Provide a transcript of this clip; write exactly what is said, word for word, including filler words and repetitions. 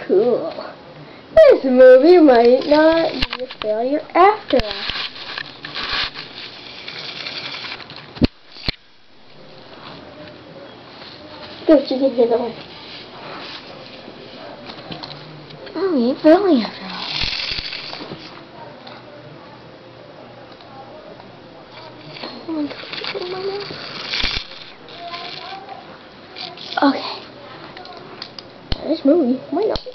cool. This movie might not be a failure after all. Good, you can hear that one. Oh, we ain't failing after all. Okay. This movie might not be